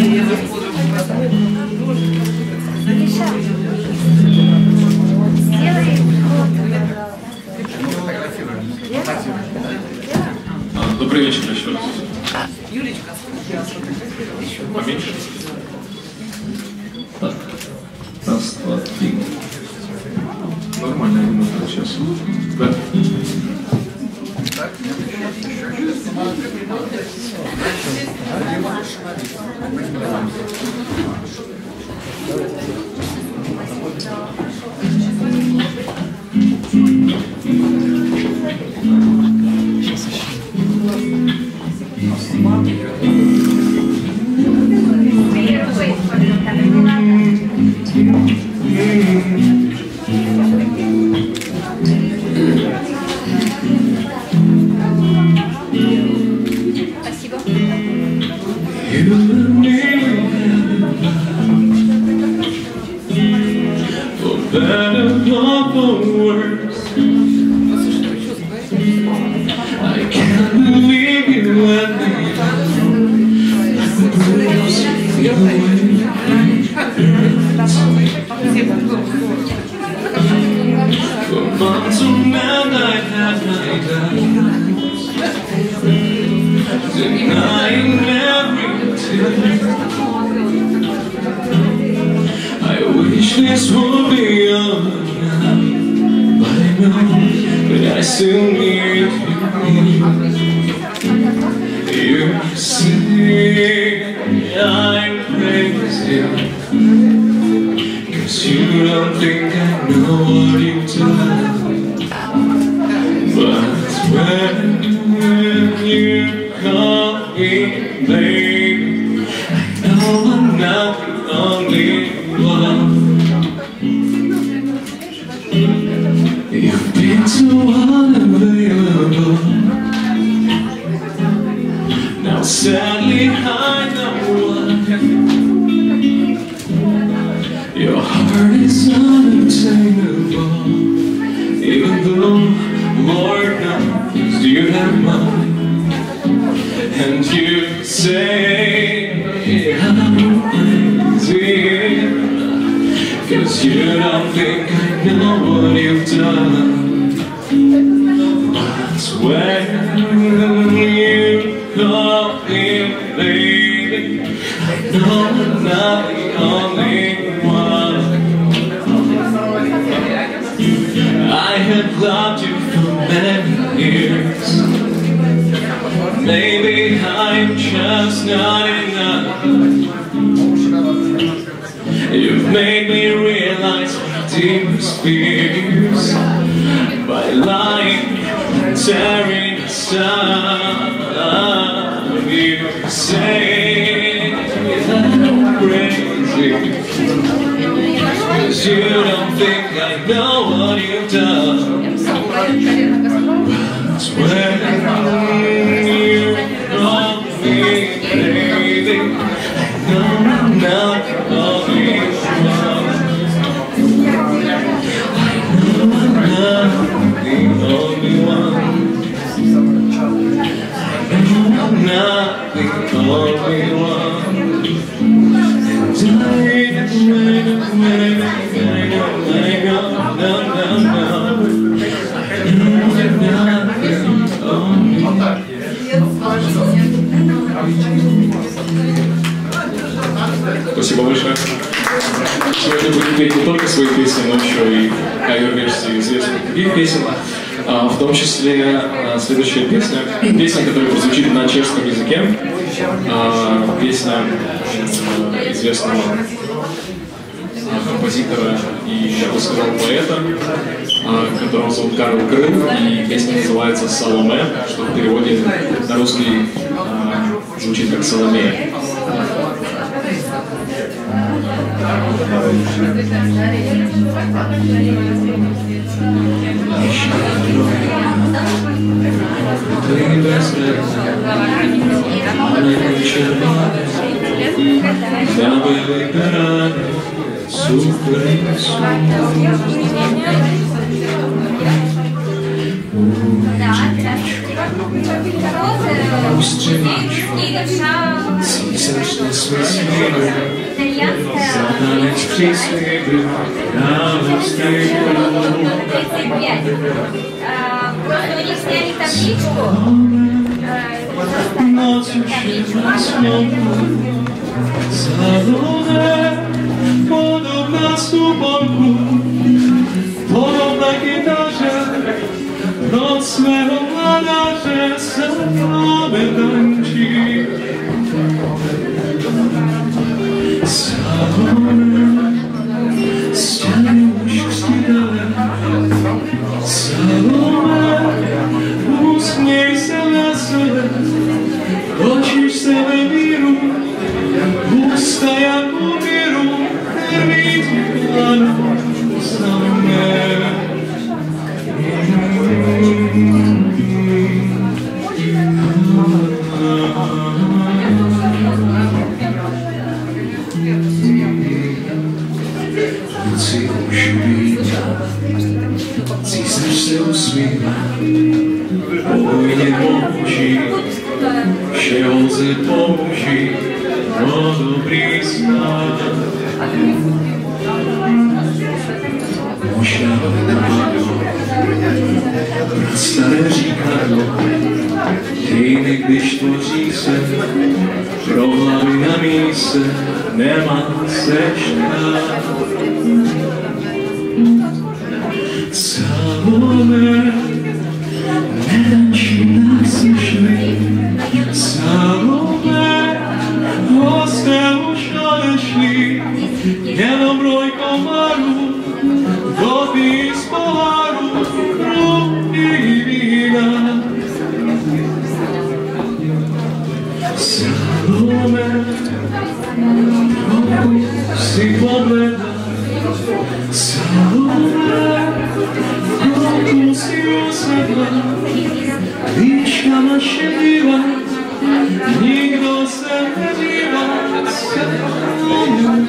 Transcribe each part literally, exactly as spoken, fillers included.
Добрый вечер еще раз. Юлечка, поменьше. Так. Раз, два, три. Нормально, я думаю, сейчас. Да. This will be all but I know that I still need you. You say I'm crazy, cause you don't think I know what you've done. But when you call me baby, I know I'm not the only one. You've been too unavailable. Now sadly I know why. Your heart is unattainable, even though Lord knows you have mine. And you say I'm crazy, cause you don't think I know what you've done. But when you call me baby, I know I'm not the only one. I have loved you for many years. Maybe I'm just not enough. You've made me realize my deepest fears by lying and tearing us up. You say I'm crazy, cause you don't think I know what you've done. But when you call me baby, I know I'm not the only one. I know I'm not the only one. I know I'm not the only one. And I, I know, I know, I know, I know, no, no, no. I know I'm not the only one. Спасибо большое. Сегодня будем петь не только свои песни, но еще и кавер-версии известных других песен. А, в том числе а, следующая песня, песня, которая прозвучит на чешском языке. А, песня а, известного а, композитора и, я бы сказал, поэта, а, которого зовут Карл Крым. И песня называется «Саломе», что в переводе на русский а, звучит как «Соломея». Устремишь цисарство свой смелый, задалить птицы, я выстрелю. Просто у них сняли табличку. Ночью смотрю, Салоне, подобна субонку, подобна гитарze, od swego mladarze Salome tańczy. Salome, ściany uściski dale. Salome, uśmiej się wesele, oczyś się we miru, usta jak umieru, krwić rano Salome. Císař se usmívá, pokojně mlčí, všeho lze použít pro dobrý snad. Možná napadlo, staré říkadlo, dějiny, když tvoří se, pro hlavy na míse nemá se štát. Salome, nedančí nás nešli. Salome, hosté už odešli, jenom roj komarů, vody z poháru, krupí vína. Salome, trochu si podvedla. Salome, trochu si usedla, výška naše diva, nikdo se nedívá. Salome,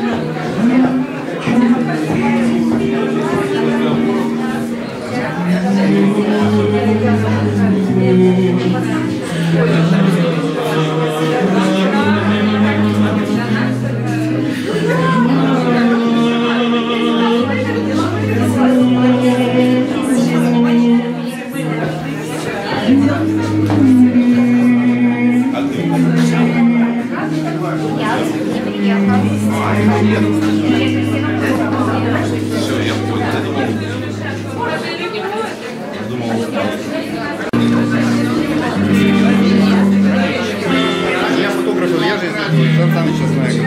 Я фотограф, я же Сан Саныча знаю.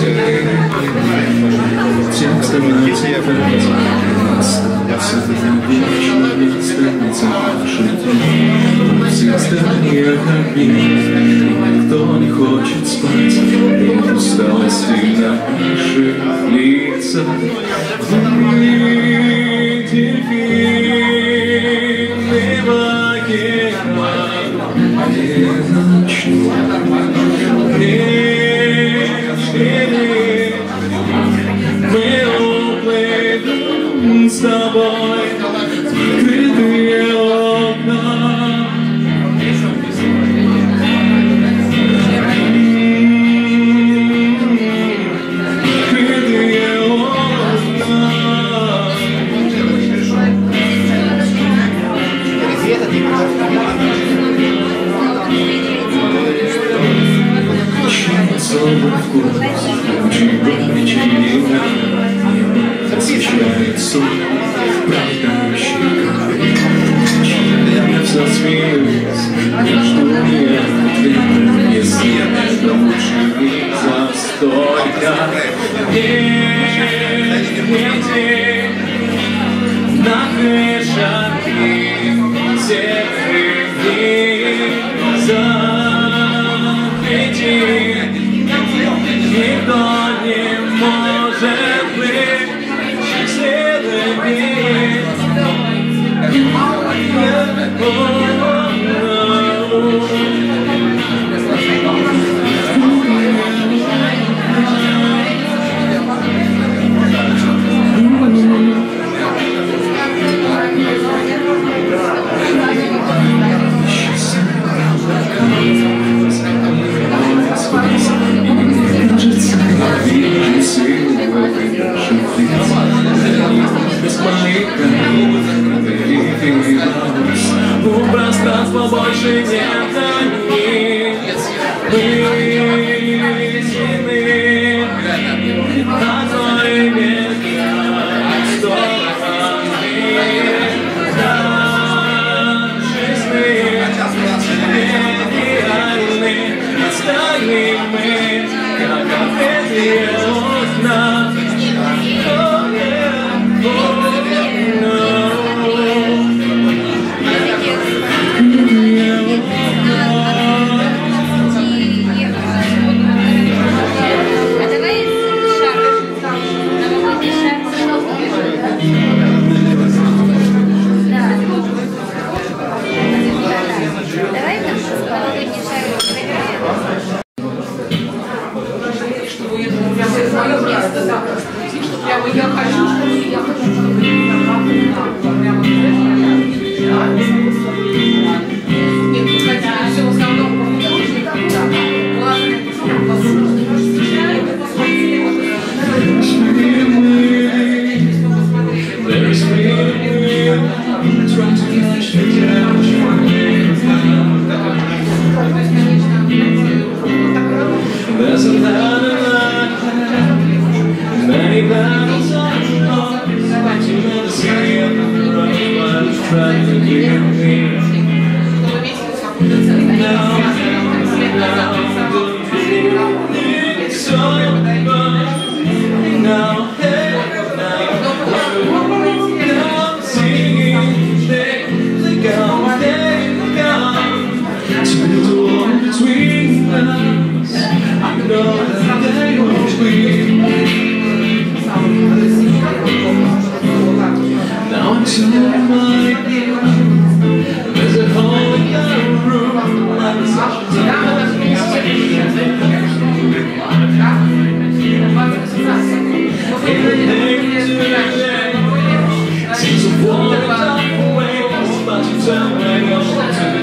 Если я все остальные никто не хочет спать, и усталость на наших лицах. С тобой открытые окна. Открытые окна. Чем особый вкус, чего причина, освещает сон, правдающий камень. Я засмеюсь, я жду не ответа, если это лучше не за столько. Нет, нет, на крышах всех дней запрети. Никто не может быть счастливым. чтобы я прямо из моего места, да, что прямо я хочу, чтобы я хочу, чтобы прямо нет, вы хотите все в основном по художникам, да, главное, There's a lot of light, many battles on the road, but you never see on the road, but it's trying to hear me. Now, now, don't feel it's so much. Now, hey, now, now I'm singing, they, they come, they come, to the war between us. I know that they won't win. Now into my there's a hole in the room, and the sun's seems to water down away, but you turn my own to the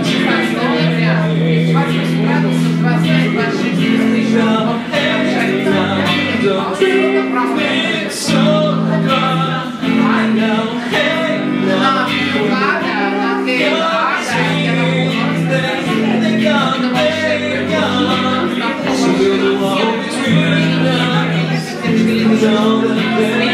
now, hey, now, don't feel so good. Now, hey, now, you're seeing they, they gone, they gone. So we'll walk between us, know that they